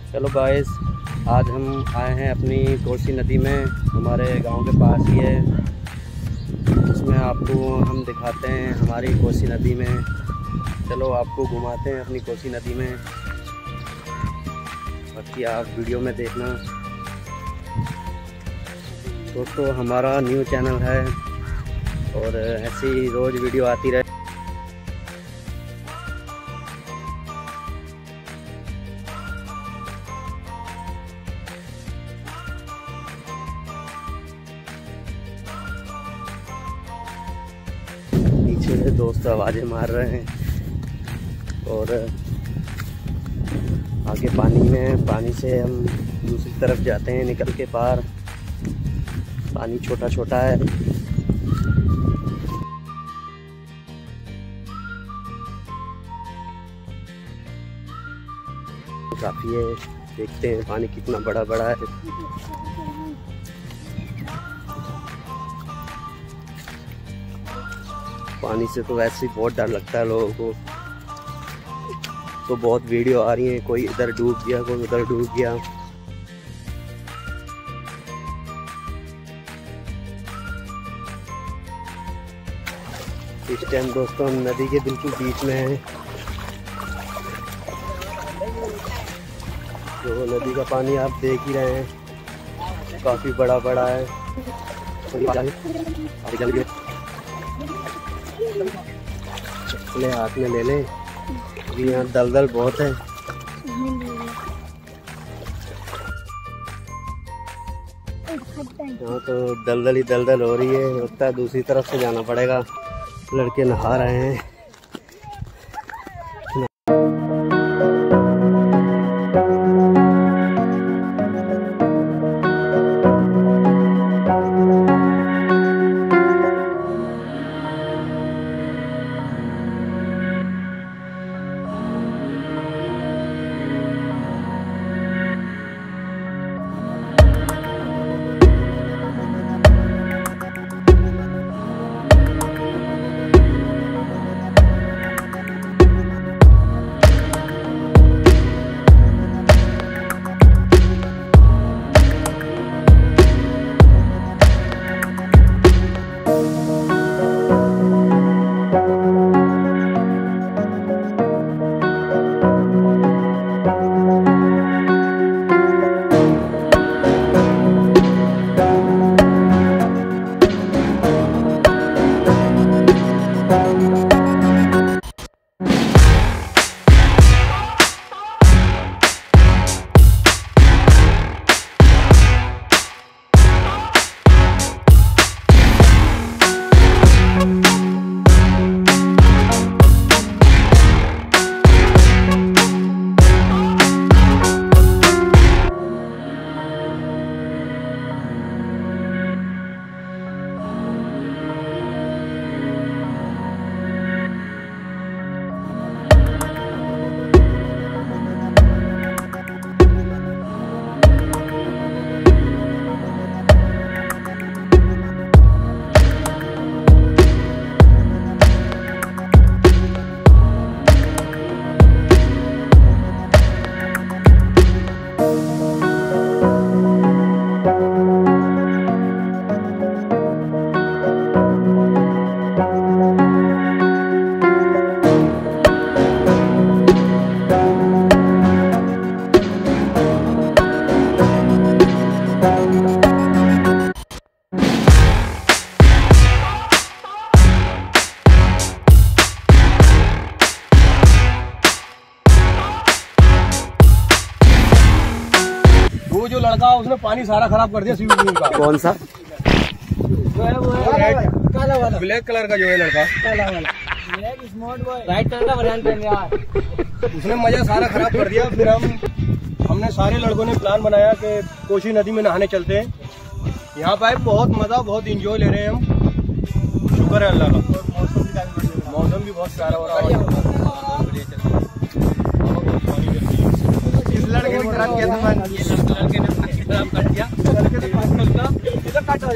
चलो गाइस, आज हम आए हैं अपनी कोसी नदी में, हमारे गांव के पास ही है। इसमें आपको हम दिखाते हैं हमारी कोसी नदी में। चलो आपको घुमाते हैं अपनी कोसी नदी में, बाकी आप वीडियो में देखना। दोस्तों हमारा न्यू चैनल है और ऐसी रोज़ वीडियो आती रहे। पीछे से दोस्त आवाज़ें मार रहे हैं और आगे पानी से हम दूसरी तरफ जाते हैं निकल के पार। पानी छोटा छोटा है। काफ़ी है, देखते हैं पानी कितना बड़ा बड़ा है। पानी से तो वैसे ही बहुत डर लगता है लोगों को। तो बहुत वीडियो आ रही हैं, कोई इधर डूब गया, कोई उधर डूब गया। इस टाइम दोस्तों हम नदी के बिल्कुल बीच में हैं। तो नदी का पानी आप देख ही रहे हैं, काफ़ी बड़ा बड़ा है। चप्पलें हाथ में ले लें, यहाँ दलदल बहुत है। यहाँ तो दलदल ही दलदल हो रही है, लगता है दूसरी तरफ से जाना पड़ेगा। लड़के नहा रहे हैं। वो जो लड़का उसने पानी सारा खराब कर दिया स्विमिंग पूल का। कौन सा? जो है वो काला वाला, ब्लैक कलर का जो है लड़का, काला वाला, राइट कलर का वैरिएंट है यार। उसने मजा सारा खराब कर दिया। फिर हमने सारे लड़कों ने प्लान बनाया कि कोसी नदी में नहाने चलते हैं। यहाँ पर बहुत मजा, बहुत इंजॉय ले रहे हैं हम। शुक्र है अल्लाह का। मौसम भी बहुत प्यारा हो रहा है।